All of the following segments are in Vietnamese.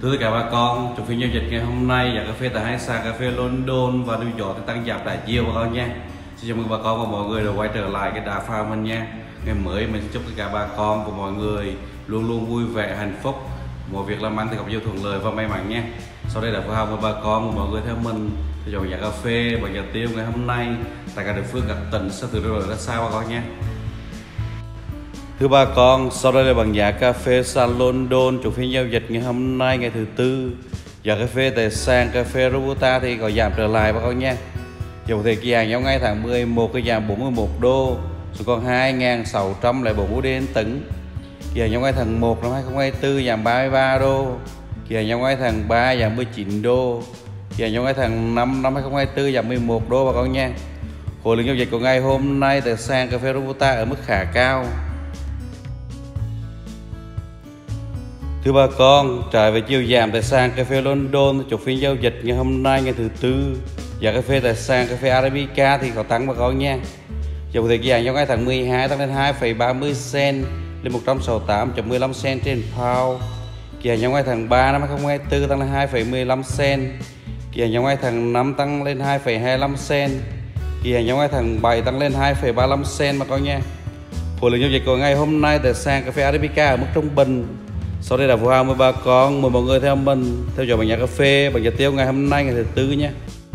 Thưa tất cả bà con, trong phiên giao dịch ngày hôm nay, giá cà phê tại hai sàn cà phê London và New York tăng giảm đã chiều bà con nha. Xin chào mừng bà con và mọi người đã quay trở lại cái đà farm mình nha. Ngày mới mình xin chúc tất cả bà con và mọi người luôn luôn vui vẻ, hạnh phúc, mọi việc làm ăn thì gặp nhiều thuận lợi và may mắn nha. Sau đây là phù hợp với bà con và mọi người theo mình thì chọn giá cà phê và giá tiêu ngày hôm nay tại các địa phương các tỉnh sẽ từ rồi ra sao bà con nha. Thưa bà con, sau đây là bảng giá cà phê sàn London trong phiên giao dịch ngày hôm nay ngày thứ Tư. Giá cà phê tại sàn cà phê Robusta thì có giảm trở lại bà con nha. Dòng thời kỳ hàng trong ngày tháng 11 cái giảm 41 đô, xuống còn 2.640 đến tấn. Kỳ hàng trong ngày tháng 1 năm 2024 giảm 33 đô. Kỳ hàng trong ngày tháng 3 giảm 19 đô. Kỳ hàng trong ngày tháng 5 năm 2024 giảm 11 đô bà con nha. Khối lượng giao dịch của ngày hôm nay tại sàn cà phê Robusta ở mức khá cao. Thưa bà con, trái với chiều giảm tại sàn cà phê London trong phiên giao dịch ngày hôm nay ngày thứ Tư, giá cà phê tại sàn cà phê Arabica thì có tăng bà con nha. Dòng thời kỳ hàng trong ngày tháng 12 tăng lên 2,30 cent lên 168,15 cent trên pound. Kỳ hàng trong ngày tháng 3 năm 2024 tăng lên 2,15 cent. Kỳ hàng trong ngày tháng 5 tăng lên 2,25 cent. Kỳ hàng trong ngày tháng 7 tăng lên 2,35 cent bà con nha. Khối lượng giao dịch của ngày hôm nay tại sàn cà phê Arabica ở mức trung bình. Sau đây là phù hợp với bà con, mời mọi người theo mình theo dõi bảng giá cà phê, bảng giá tiêu ngày hôm nay ngày thứ Tư nhé.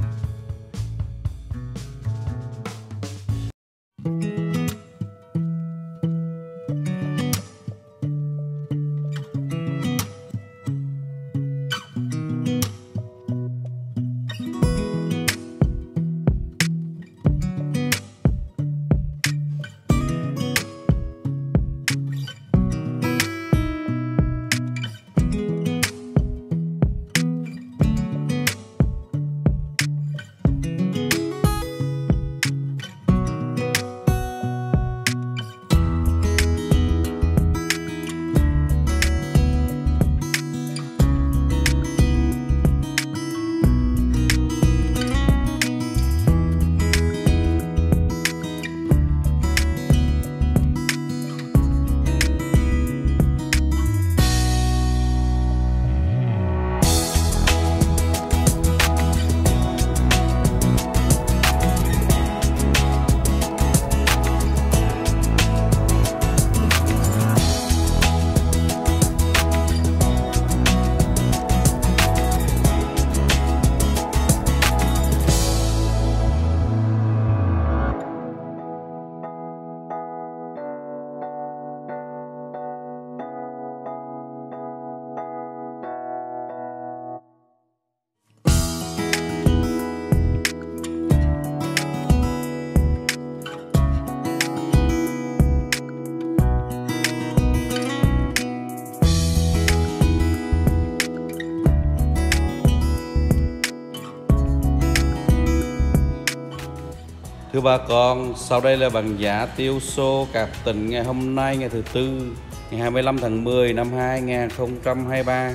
Thưa bà con, sau đây là bảng giá tiêu xô các tỉnh ngày hôm nay ngày thứ Tư, ngày 25 tháng 10 năm 2023.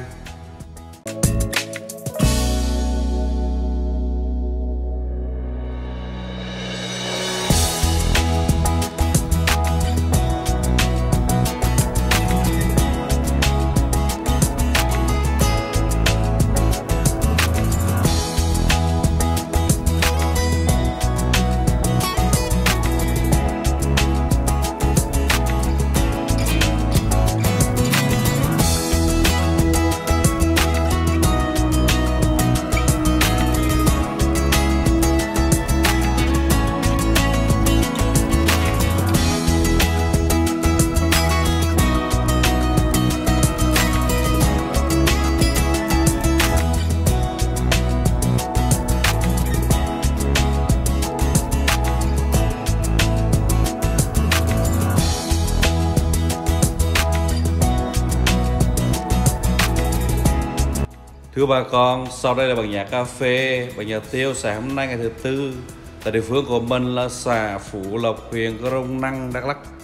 Thưa bà con, sau đây là bảng giá cà phê, bảng giá tiêu sáng hôm nay ngày thứ Tư tại địa phương của mình là xã Phú Lộc, huyện Crong Năng, Đắk Lắk.